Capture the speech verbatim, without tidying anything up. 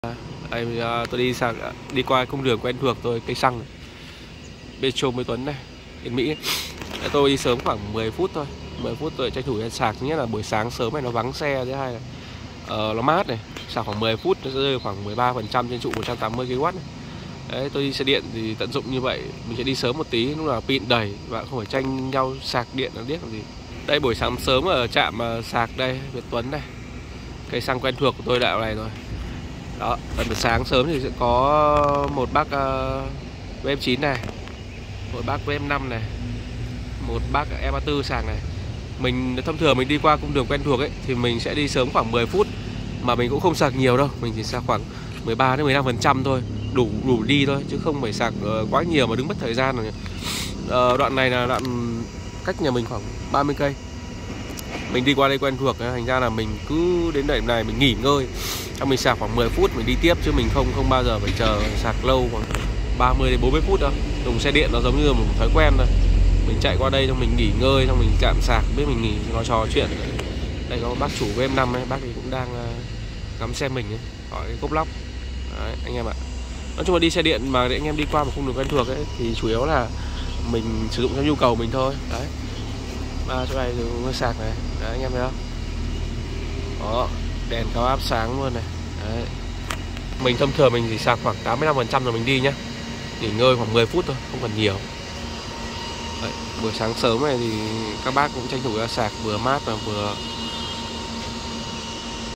Đây, tôi đi sạc đi qua cung đường quen thuộc tôi, cây xăng này. Petro Mới Tuấn này, Yên Mỹ. Tôi đi sớm khoảng mười phút thôi, mười phút tôi tranh thủ ra sạc. Thứ nhất là buổi sáng sớm này nó vắng xe, thứ hai là uh, nó mát này. Sạc khoảng mười phút nó sẽ rơi khoảng mười ba phần trăm trên trụ một trăm tám mươi ki lô oát này. Đấy, tôi đi xe điện thì tận dụng như vậy. Mình sẽ đi sớm một tí, lúc nào pin đầy và không phải tranh nhau sạc điện là biết làm gì. Đây buổi sáng sớm ở trạm sạc đây, Việt Tuấn này. Cây xăng quen thuộc của tôi đạo này rồi. Đó, tầm sáng sớm thì sẽ có một bác uh, vê em chín này, một bác vê em năm này, một bác e ba tư sạc này. Mình thông thường mình đi qua cung đường quen thuộc ấy thì mình sẽ đi sớm khoảng mười phút, mà mình cũng không sạc nhiều đâu, mình chỉ sạc khoảng mười ba đến mười lăm phần trăm thôi, đủ đủ đi thôi, chứ không phải sạc uh, quá nhiều mà đứng mất thời gian rồi. Uh, đoạn này là đoạn cách nhà mình khoảng ba mươi cây. Mình đi qua đây quen thuộc, thành ra là mình cứ đến đoạn này mình nghỉ ngơi, xong mình sạc khoảng mười phút mình đi tiếp, chứ mình không không bao giờ phải chờ sạc lâu khoảng ba mươi đến bốn mươi phút đâu. Dùng xe điện nó giống như một thói quen thôi. Mình chạy qua đây xong mình nghỉ ngơi, xong mình chạm sạc, biết mình nghỉ nói trò chuyện. Đây có bác chủ vê em năm ấy, bác ấy cũng đang uh, ngắm xe mình ấy, hỏi cái cốp lóc. Đấy, anh em ạ. Nói chung là đi xe điện mà để anh em đi qua một cung đường quen thuộc ấy thì chủ yếu là mình sử dụng theo nhu cầu mình thôi. Đấy. À, chỗ này dùng sạc này. Đấy, anh em thấy không? Đó, đèn cao áp sáng luôn này. Đấy. Mình thông thường mình chỉ sạc khoảng tám mươi lăm phần trăm rồi mình đi nhá. Nghỉ ngơi khoảng mười phút thôi, không cần nhiều. Đấy, buổi sáng sớm này thì các bác cũng tranh thủ ra sạc, vừa mát và vừa